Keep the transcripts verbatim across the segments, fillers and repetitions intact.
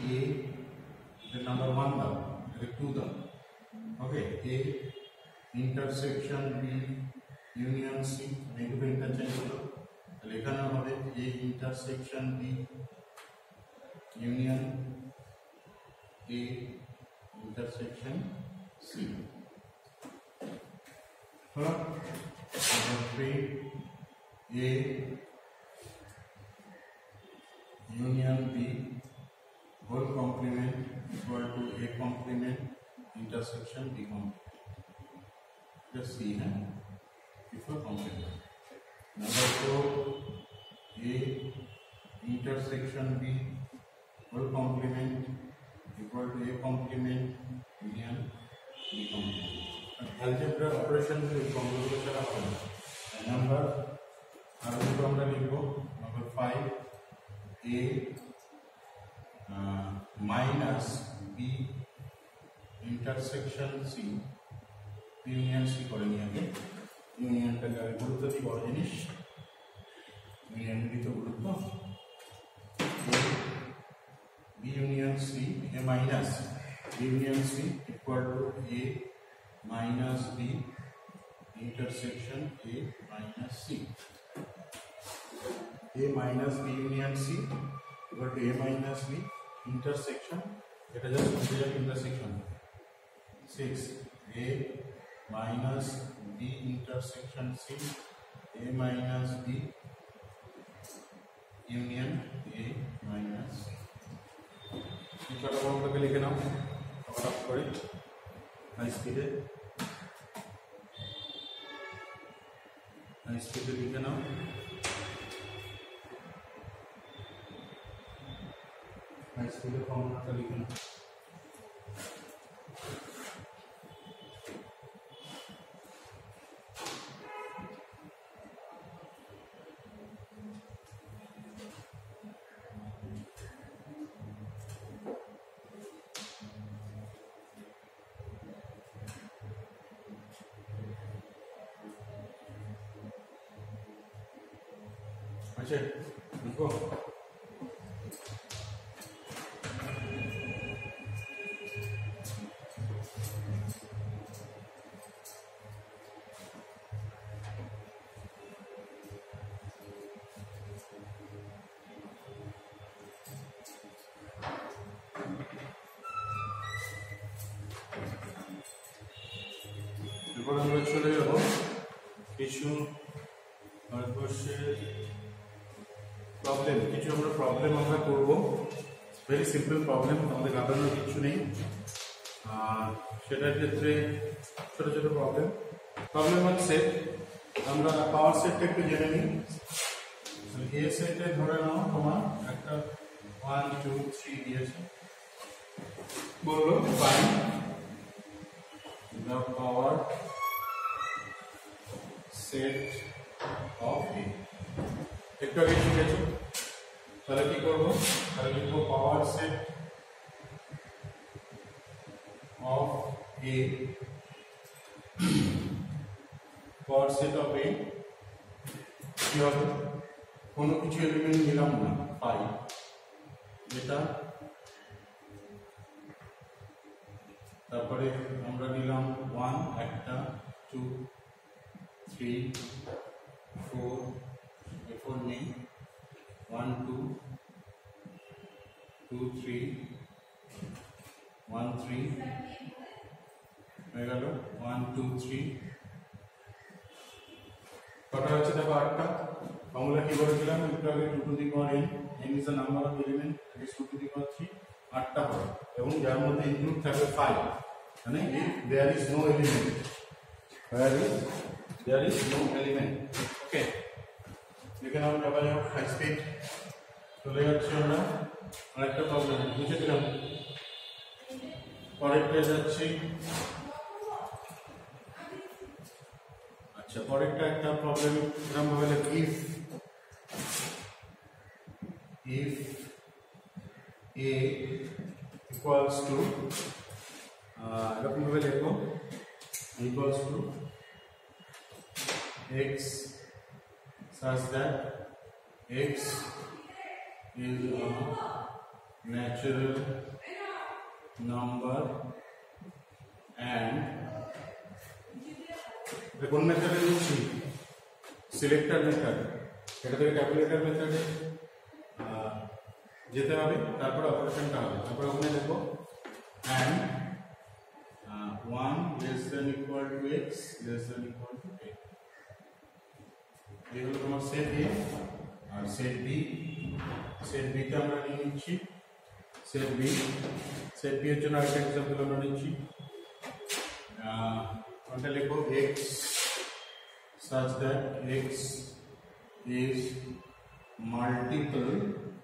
A the number one দাও এটা two দাও okay A intersection B union C negative interchange হলো তাহলে এখানে হবে A intersection B union A intersection C হলো number three A union B whole complement equal to A complement intersection B complement. Just C है before complement. Number four A intersection B whole complement equal to A complement union B complement. Algebra operation is convolution of number. आगे तो हमने लिखो number five A uh, minus B intersection C union C করে নিয়ে আগে ইউনিয়নটাকে আগে গুরুত্ব দিই বড় জিনিস ইউনিয়নের তো গুরুত্ব B union C A minus B union C equal to A minus B intersection A minus C A minus B union C equal to A minus B intersection এটা just consider intersection six A minus B intersection C A minus B union A minus এই ছোট ফর্মটাকে লিখে নাও cover up করে high স্পিডে high স্পিডে লিখে নাও हाई स्कूल फॉर्मूला का लिखना अच्छा लिखो এবার আমরা চলে যাব কিছু ভারতবর্ষের প্রবলেম কিছু আমরা প্রবলেম আমরা করব ভেরি সিম্পল প্রবলেম আমাদের ঘাটানোর কিছু নেই আর সেটার ক্ষেত্রে ছোট ছোট প্রবলেম প্রবলেম ওয়ান সেট আমরা পাওয়ার সেটটা একটু জেনে নিই এ সেটে ধরে নাও তোমার একটা ওয়ান টু থ্রি দিয়েছে বললো find the power set of A একটু আগে শিখেছো তাহলে কি করবো তাহলে লিখবো power set of A power set of A কি হবে কোনো কিছু এলিমেন্ট নিলাম না পাই যেটা তারপরে আমরা নিলাম ওয়ান একটা টু থ্রি ফোর ফোর নেই one two two three one three হয়ে গেল ওয়ান টু থ্রি কটা হচ্ছে দেখো আটটা ফর্মুলা কি বলেছিলাম একটু আগে two to the power n n is the number of element that is two to the power three আটটা হবে এবং যার মধ্যে ইনক্লুড থাকবে ফাইভ মানে if there is no element where is there is no element okay লিখে নাও double of high speed চলে যাচ্ছে আমরা আরেকটা প্রবলেম বুঝে দিলাম পরেরটা যাচ্ছি আচ্ছা পরেরটা একটা প্রবলেম এরকম ভাবে লিখি if if A equals to এরকম ভাবে লিখো equals to x such that x is a natural number and কোন মেথডে নিচ্ছি সিলেক্টর মেথড এটা থেকে ট্যাবুলেটর মেথডে যেতে হবে তারপর অপারেশনটা হবে তারপর ওখানে দেখো and uh, one less than equal to x less than equal to a এই হলো তোমার সেট a আর সেট b সেট b তে আমরা নিয়ে নিচ্ছি সেট b সেট b এর জন্য আরেকটা एग्जांपल আমরা নিচ্ছি আমরা লিখব x such that x is multiple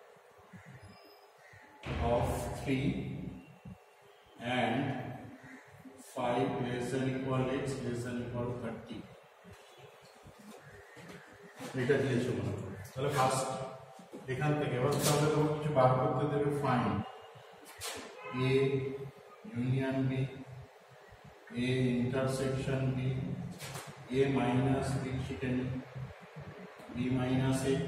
of three and five less than equal x less than equal to thirty এটা দিয়েছে মনে করো তাহলে ফার্স্ট এখান থেকে এবার তাহলে তোমাকে কিছু বার করতে দেবে find a union b a intersection b a minus b chicken b minus a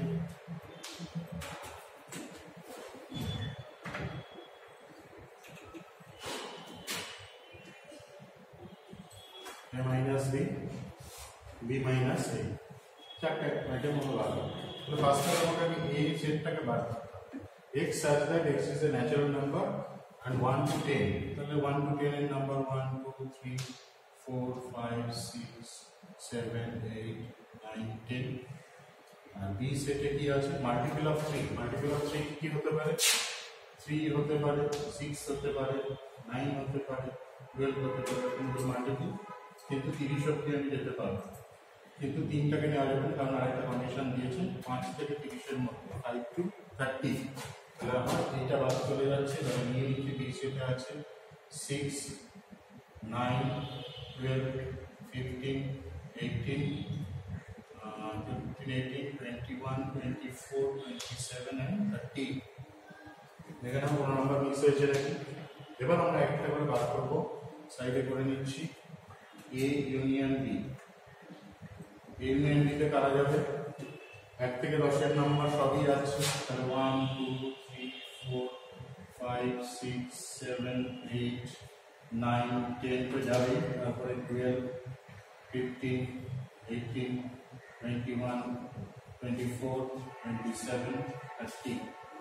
a minus b b minus a চারটা আইটেম হলো বার তো ফার্স্ট আমাকে আমি a সেটটাকে বার করতে x such that x is a natural number and one to ten তাহলে one to ten এর number one two three four five six seven eight nine ten আর b সেটে কি আছে multiple of three multiple of three কি হতে পারে three হতে পারে six হতে পারে nine হতে পারে twelve হতে পারে কিন্তু মাল্টিপল কিন্তু thirty অবধি আমি যেতে পারবো কিন্তু তিনটাকে নেওয়া যাবে না কারণ আরেকটা কন্ডিশন দিয়েছে five থেকে thirty এর মধ্যে five to thirty তাহলে আমার এইটা বাদ চলে যাচ্ছে তাহলে নিয়ে নিচ্ছি b সেটে আছে six nine twelve fifteen eighteen uh, fifteen eighteen twenty-one twenty-four twenty-seven and thirty এখানে কোন নাম্বার মিস হয়েছে নাকি এবার আমরা একটা করে বার করব সাইডে করে নিচ্ছি a union b a union b তে কারা যাবে এক থেকে দশ এর নাম্বার সবই আছে তাহলে one two three four five six seven eight nine ten पे যাবে তারপরে twelve fifteen eighteen twenty-one twenty-four twenty-seven thirty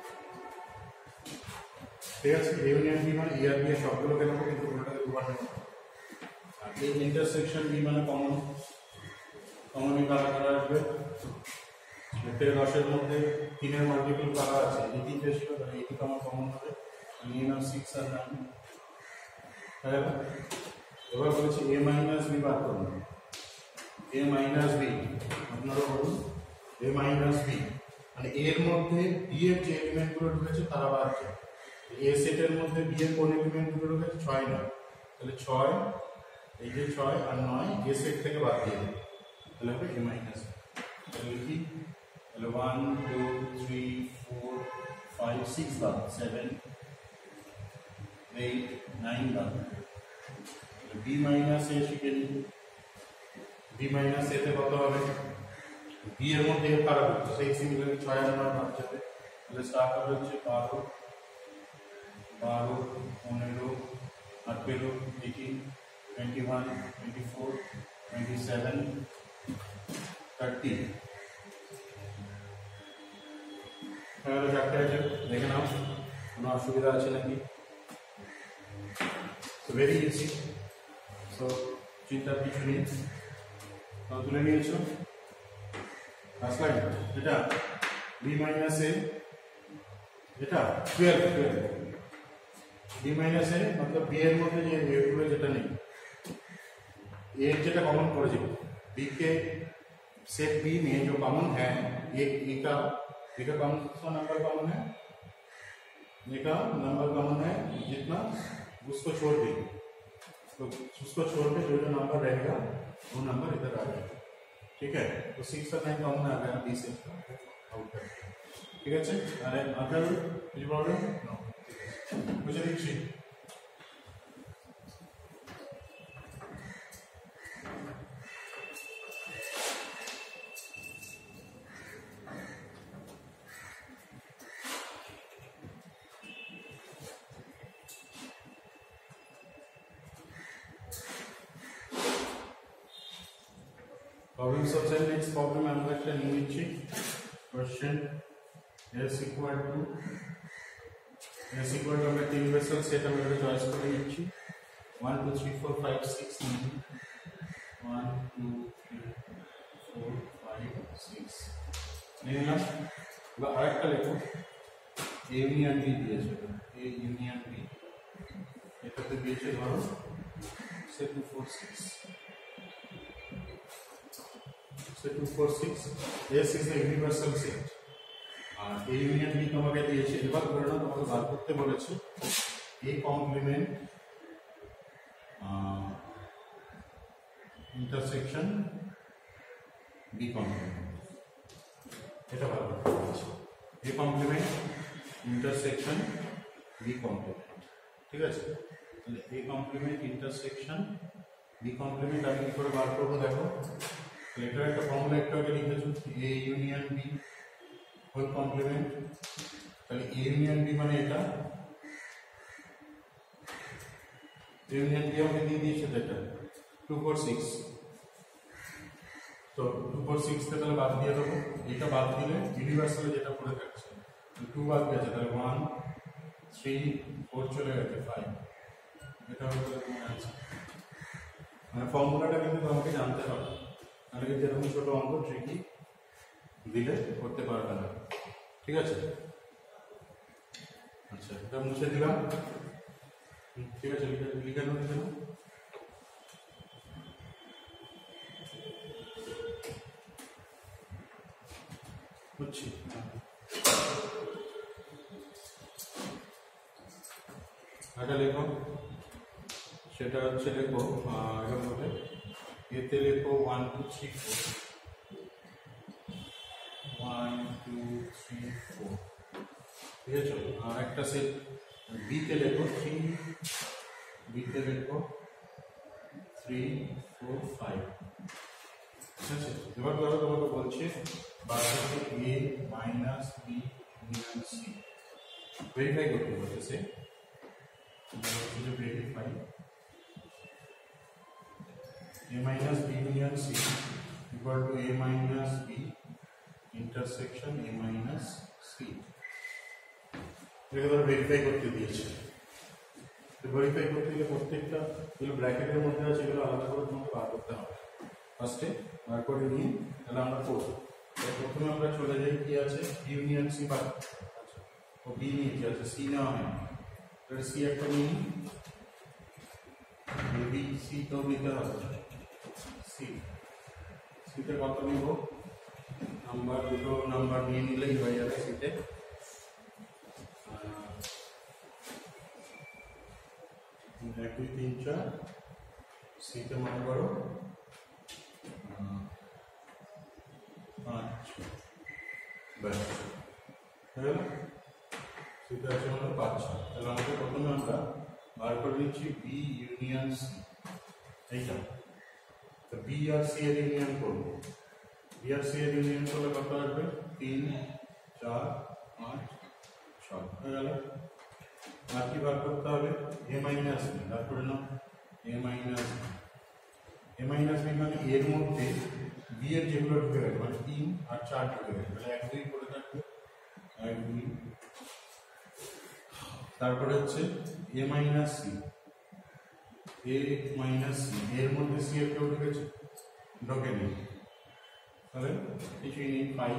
ঠিক আছে a ইউনিয়ন b মানে a আর b এর সবগুলোকে নেব কিন্তু কোনটাকে দুবার নেব আর এই ইন্টারসেকশন b মানে কমন কমনই কারা কারা আসবে এক থেকে দশ এর মধ্যে তিন এর মাল্টিপল কারা আছে এই তিনটে ছিল তাহলে এইটি কমন কমন হবে নিয়ে নাও six আর nine এবার বলছি a মাইনাস b বার করুন a মাইনাস b আপনারা বলুন a মাইনাস b মানে এর মধ্যে b এর যে এলিমেন্টগুলো ঢুকেছে তারা বার করুন a সেটের মধ্যে b এর কোন এলিমেন্টগুলো ঢুকেছে ছয় নয় তাহলে ছয় এই যে ছয় আর নয় a সেট থেকে বাদ দিয়ে দেব তাহলে হবে a মাইনাস তাহলে কি তাহলে one two three four five six বাদ seven eight nine বাদ b minus a শিখে নিই b minus a তে কত হবে b এর মধ্যে এর কারা হচ্ছে সেই সিমিলারলি ছয় আর নয় বাদ যাবে তাহলে স্টার্ট হবে হচ্ছে বারো বারো পনেরো আঠেরো eighteen twenty-one twenty-four twenty-seven thirty তাহলে চারটে আছে দেখে নাও কোনো অসুবিধা আছে নাকি so very easy so চিন্তা কিছু নেই তো তুলে নিয়েছো আসলে এটা b minus a এটা twelve twelve b minus a मतलब b এর মধ্যে যে ভ্যালুগুলো যেটা নেই a যেটা कॉमन পড়েছে b के सेट b में जो कॉमन है एक a का a का कौन सा नंबर कॉमन है a का नंबर कॉमन है जितना उसको छोड़ देंगे तो उसको छोड़ के जो जो नंबर रहेगा वो नंबर इधर आ जाएगा ठीक है तो सिक्स और नाइन कॉमन आ गया बी से आउट कर ठीक है अरे अगर कुछ प्रॉब्लम नो मुझे देखिए প্রবলেম সলভের নেক্সট প্রবলেম আমরা একটা নিয়ে নিচ্ছি question s equal to s equal to আমরা তিন ভেসেল সেট আমরা চয়েস করে নিচ্ছি one two three four five six one two three four five six নিলাম। এবার আরেকটা লেখো a ইউনিয়ন b দিয়েছে a ইউনিয়ন b এটাতে দিয়েছে ধরো সে two four six সে two four six s is a universal set আর a ইউনিয়ন b তোমাকে দিয়েছে। এবার ধরে নাও তোমাকে বার করতে বলেছে a complement intersection b complement এটা বার করতে বলেছে a complement intersection b complement. ঠিক আছে, তাহলে a complement intersection b complement আমি কি করে বার করবো দেখো। এটার একটা ফর্মুলা একটু আগে লিখেছো a union b whole complement. তাহলে a ইউনিয়ন b মানে এটা ইউনিয়ন b আমাকে দিয়ে দিয়েছে এটা two four six। তো two four six কে তাহলে বাদ দিয়ে দেবো। এটা বাদ দিলে ইউনিভার্সালে যেটা পড়ে থাকছে two বাদ গেছে তাহলে one three four চলে গেছে five। এটা হলো তোমার आंसर। মানে ফর্মুলাটা কিন্তু তোমাকে জানতে হবে, নাহলে কিন্তু এরকম ছোট অঙ্ক ট্রিকি দিলে করতে পারবে না। ঠিক আছে, আচ্ছা এটা মুছে দিলাম। ঠিক আছে, লিখে লিখে নাও লিখে নাও। বুঝছি, এটা লেখো সেটা হচ্ছে লেখো এর মধ্যে এতে লেখো one two three four one two three four. ঠিক আছে, আর একটা সেট বিতে লেখো থ্রি বিতে লেখো থ্রি ফোর ফাইভ। ঠিক আছে, এবার ধরো তোমাকে বলছে বাকি A minus B union C verify করতে বলছে। verify a minus b union c equal to a minus b intersection a minus c। এগুলো ভেরিফাই করতে দিয়েছে। তো ভেরিফাই করতে গেলে প্রত্যেকটা এগুলো ব্র্যাকেটের মধ্যে আছে, এগুলো আলাদা করে তোমাকে বার করতে হবে। ফার্স্টে বার করে নিয়ে তাহলে আমরা করব। প্রথমে আমরা চলে যাই কি আছে ইউনিয়ন সি বার। আচ্ছা, ও বি নিচে আছে, সি নেওয়া হয় তাহলে সি একটা নিই, এ বি সি তো নিতে হবে। সি সিতে কত নিব নাম্বার, দুটো নাম্বার নিয়ে নিলেই হয়ে যাবে সিতে। এক দুই তিন চার সিতে মনে করো পাঁচ ব্যাস হয়ে গেল। সিতে আছে মানে পাঁচ ছয়। তাহলে আমাদের প্রথমে আমরা বার করে নিচ্ছি বি ইউনিয়ন সি এইটা। তো বি আর সি এর ইউনিয়ন করবো। বি আর সি এর ইউনিয়ন করলে কত আসবে তিন চার পাঁচ ছয় হয়ে গেল। আর কি বার করতে হবে এ মাইনাস বি। বার করে নাও A minus B. A minus B মানে এর মধ্যে বি এর যেগুলো ঢুকে গেছে মানে তিন আর চার ঢুকে গেছে, তাহলে এক দুই করে থাকবে এক দুই। তারপরে হচ্ছে A minus C A minus C এর মধ্যে সি এর কেউ ঢুকেছে ঢোকে নেই, তাহলে কিছুই নেই ফাইভ।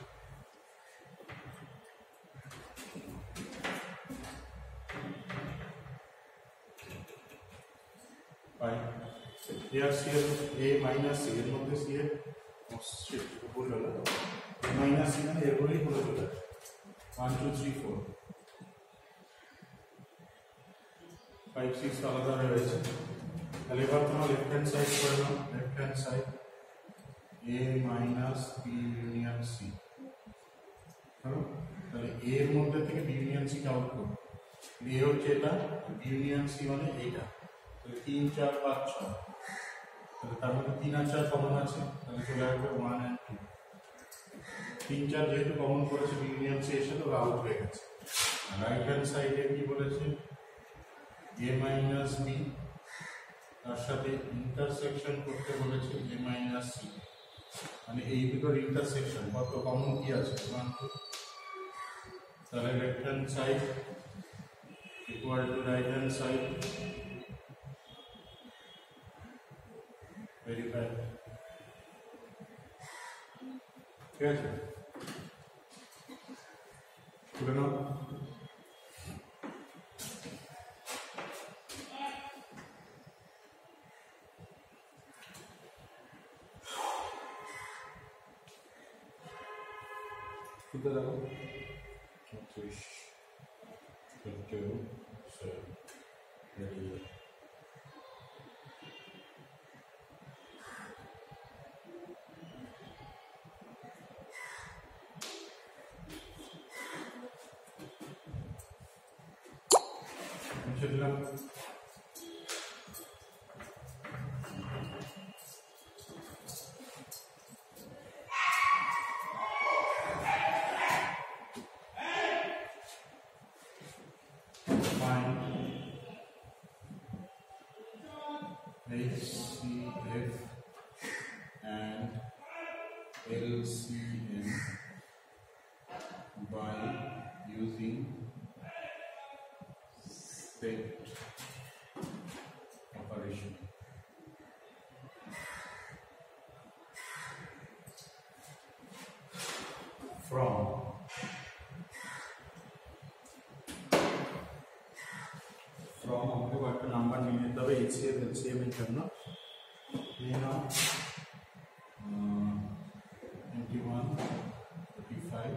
ফাইভ এ আর সি এর এ মাইনাস সি এর মধ্যে সি এর ভুল হলো এ মাইনাস সি মানে এরগুলোই ভুলে চলে one two three four five six আলাদা রয়েছে। তাহলে এবার তোমার লেফট হ্যান্ড সাইড করে নাও। Left hand side A minus B union C. তাহলে এ এর মধ্যে থেকে বি ইউনিয়ন সি কে আউট করো। এ হচ্ছে এটা, বি ইউনিয়ন সি মানে এইটা। তাহলে তিন চার পাঁচ ছয়, তাহলে তার মধ্যে তিন আর চার কমন আছে, তাহলে চলে আসবে ওয়ান অ্যান্ড টু। তিন চার যেহেতু কমন করেছে বি ইউনিয়ন সি এর সাথে ওরা আউট হয়ে গেছে। রাইট হ্যান্ড সাইডে কি বলেছে a minus b তার সাথে ইন্টারসেকশন করতে বলেছে a minus c। মানে এই দুটোর ইন্টারসেকশন কত কমন কি আছে ওয়ান টু, তাহলে left hand side equal to right hand side verify. ঠিক আছে, তুলে নাও। তুলে দাও চৌত্রিশ চোদ্দ বেরিয়ে মুছে দিলাম। H C F and L C M by using set operation. From from আমাকে একটা নাম্বার নিয়ে নিতে হবে H C F L C M এর জন্য। নিয়ে নাও twenty-one, thirty-five।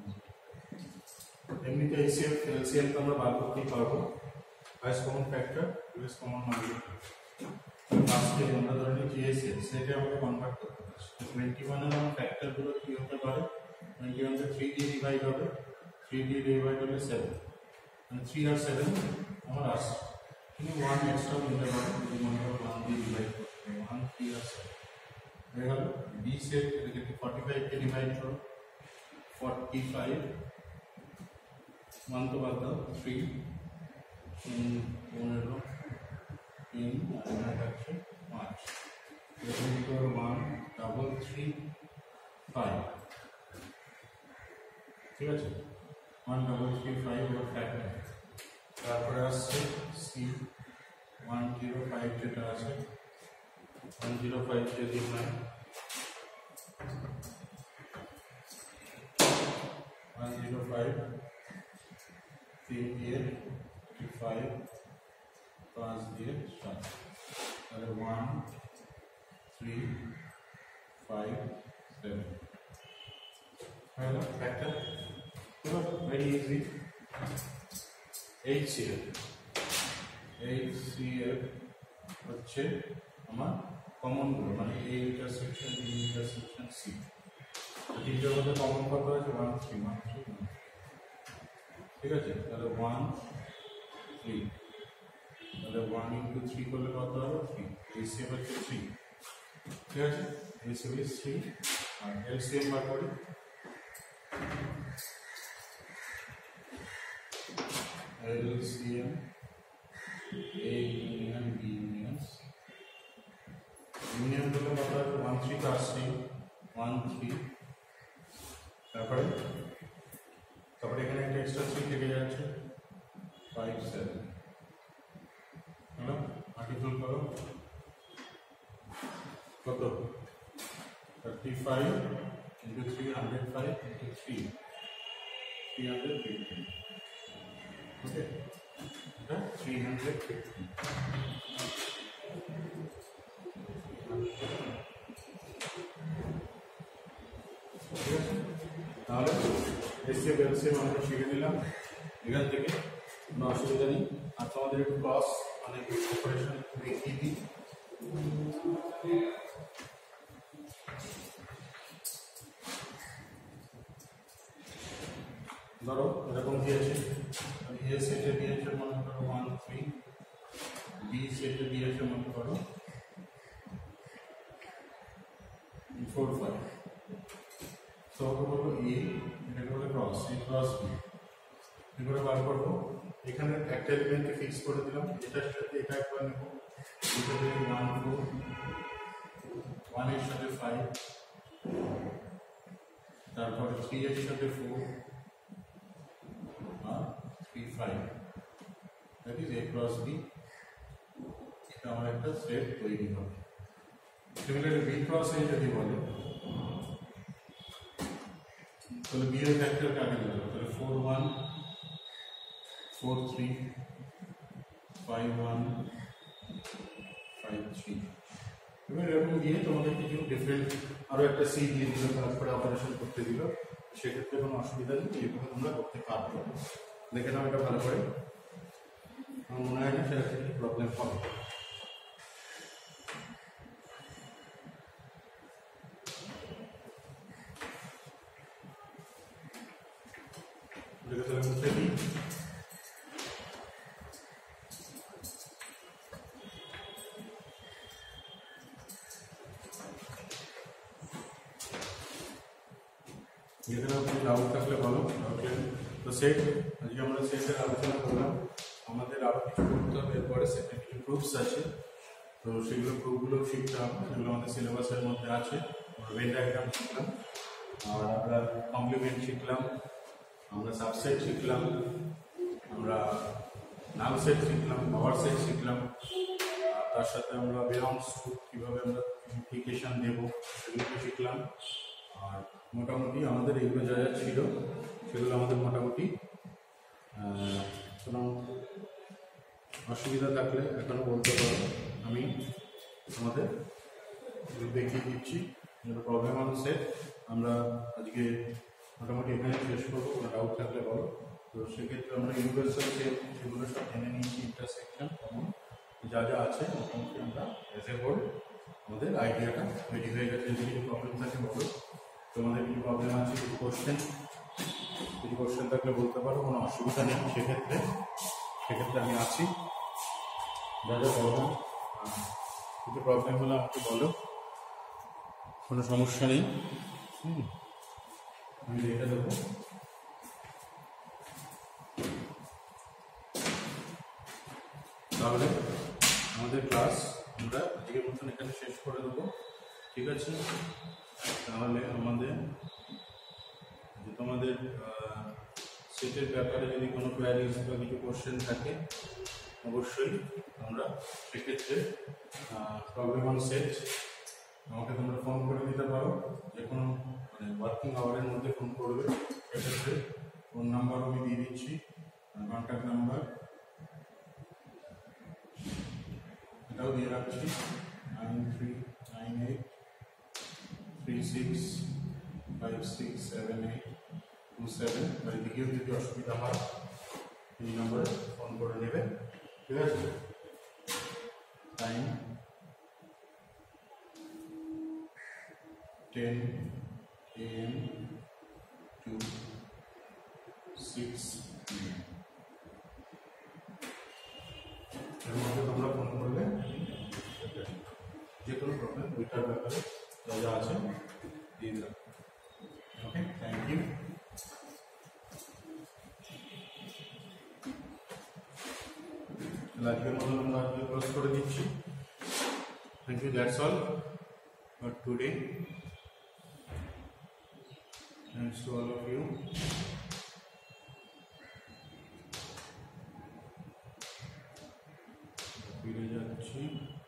এমনিতে H C F L C M তো আমরা বার করতেই পারবো। Highest common factor lowest common multiply ফার্স্টে আমরা ধরে নিই G S F, সেটা আমাকে কনভার্ট করতে হবে। twenty-one এর আমার ফ্যাক্টর গুলো কি হতে পারে? twenty-one কে three দিয়ে ডিভাইড হবে, three দিয়ে ডিভাইড হলে seven, মানে three আর seven আমার আসছে। কিন্তু one এক্সট্রা নিতে পারো, যদি মনে করো one দিয়ে ডিভাইড করতে হবে, one, three আর seven হয়ে গেল। B সেট এটাকে forty-five কে ডিভাইড করো, forty-five, one তো বাদ দাও, three, পনেরো, তিন আর এখানে থাকছে পাঁচ। এখানে কি করো one, double three, five। ঠিক আছে, one, double three, five এর ফ্যাক্টর। তারপরে আসছে C one zero five, যেটা আছে one zero five কে দিয়ে হয় one zero five, তিন দিয়ে five, পাঁচ দিয়ে সাত, তাহলে one, three, five, seven হলো factor. Very easy. H C F H C F হচ্ছে আমার কমন গুলো, মানে A intersection B intersection C। তিনটার মধ্যে কমন কত আছে? one, three, one, three, one। ঠিক আছে, তাহলে one, three, তাহলে one into three করলে কত হবে? three। H C F হচ্ছে three। ঠিক আছে, H C F is three। R L C M বার করি, L C M A union B union C। Union করলে কত হবে? one, three তো আসছে, one, three, তারপরে তারপরে এখানে একটা এক্সট্রা three থেকে যাচ্ছে, five, seven। হলো, মাল্টিপল করো, কত? thirty-five into three, one hundred five into three, three hundred fifty। ওকে, এটা three hundred fifty। ঠিক আছে, তাহলে H C F L C M আমরা শিখে নিলাম। এখান থেকে কোনো অসুবিধা নেই। আর তোমাদের একটু ক্রস মানে অপারেশন দেখিয়ে দিই। ধরো এরকম দিয়েছে, A সেটে দিয়েছে মনে করো one, three, B সেটে দিয়েছে মনে করো four, five। তো বলবো A, এটাকে বলে ক্রস, A ক্রস B। কি করে বার করবো? এখানে একটা এলিমেন্টকে ফিক্স করে দিলাম, এটার সাথে এটা একবার নেব, এটা দিয়ে one, four, one এর সাথে five, তারপরে থ্রি এর সাথে ফোর আর three five, that is A cross B. এটা আমার একটা সেট তৈরি হবে। সিমিলারলি বি ক্রস এ যদি বলে তাহলে বি এর ফ্যাক্টর কাকে দেবো? তাহলে four one four three five one five three. এবার এরকম দিয়ে তোমাদের কিছু ডিফারেন্ট আরো একটা সি দিয়ে দিল, তারপরে অপারেশন করতে দিল, সেক্ষেত্রে কোনো অসুবিধা নেই, এইভাবে তোমরা করতে পারবে। দেখে নাও এটা ভালো করে, আমার মনে হয় না সেটা থেকে প্রবলেম হবে। তাহলে মুছে দিই। যেখানে আপনি ডাউট থাকলে বলো। তো সেট আজকে আমরা সেটের আলোচনা করলাম। আমাদের আরো কিছু করতে হবে, এরপরে সেটের কিছু প্রুফস আছে, তো সেগুলো প্রুফগুলো শিখতে হবে, যেগুলো আমাদের সিলেবাসের মধ্যে আছে। ভেন ডায়াগ্রাম শিখলাম, আর আমরা কমপ্লিমেন্ট শিখলাম, আমরা সাবসেট শিখলাম, আমরা নাল সেট শিখলাম, পাওয়ার সেট শিখলাম, আর তার সাথে আমরা বিলংস টু কীভাবে আমরা ইমপ্লিকেশন দেব সেগুলো শিখলাম। আর মোটামুটি আমাদের এগুলো যা যা ছিল সেগুলো আমাদের মোটামুটি কোনো অসুবিধা থাকলে এখনও বলতে পারো, আমি আমাদের দেখিয়ে দিচ্ছি। যেটা প্রবলেম অন সেট আমরা আজকে মোটামুটি এখানে শেষ করবো। কোনো ডাউট থাকলে বলো। তো সেক্ষেত্রে আমরা ইউনিভার্সাল সেট সেগুলো সব জেনে নিয়েছি, ইন্টারসেকশন এবং যা যা আছে মোটামুটি আমরা এজ এ হোল আমাদের আইডিয়াটা তৈরি হয়ে গেছে। যদি কিছু প্রবলেম থাকে বলো, তোমাদের কিছু প্রবলেম আছে, কিছু কোশ্চেন কিছু কোশ্চেন থাকলে বলতে পারো, কোনো অসুবিধা নেই। সেক্ষেত্রে সেক্ষেত্রে আমি আছি। যা যা প্রবলেম কিছু প্রবলেম হলে আমাকে বলো, কোনো সমস্যা নেই। হুম আমি দেখে দেবো। তাহলে আমাদের ক্লাস আমরা আজকের মতন এখানে শেষ করে দেবো, ঠিক আছে? তাহলে আমাদের যে তোমাদের সেটের ব্যাপারে যদি কোনো কোয়ারিজ বা কিছু কোশ্চেন থাকে অবশ্যই আমরা সেক্ষেত্রে প্রবলেম অন সেট আমাকে তোমরা ফোন করে দিতে পারো, যে কোনো মানে ওয়ার্কিং আওয়ারের মধ্যে ফোন করবে। সেক্ষেত্রে ফোন নাম্বার আমি দিয়ে দিচ্ছি, কন্ট্যাক্ট নাম্বার এটাও দিয়ে রাখছি, nine three nine eight three six five six seven eight two seven. বা এদিকেও যদি অসুবিধা হয় এই নম্বরে ফোন করে নেবে, ঠিক আছে? Time ten A M two six P M. এর মধ্যে তোমরা ফোন করলে যে কোনো প্রবলেম ওইটার ব্যাপারে যা যা আছে দিয়ে দেবে। Okay, thank you. আজকের মতন আমরা আজকে ক্লোজ করে দিচ্ছি। Thank you, that's all for today. Thanks to all of you. ফিরে যাচ্ছি।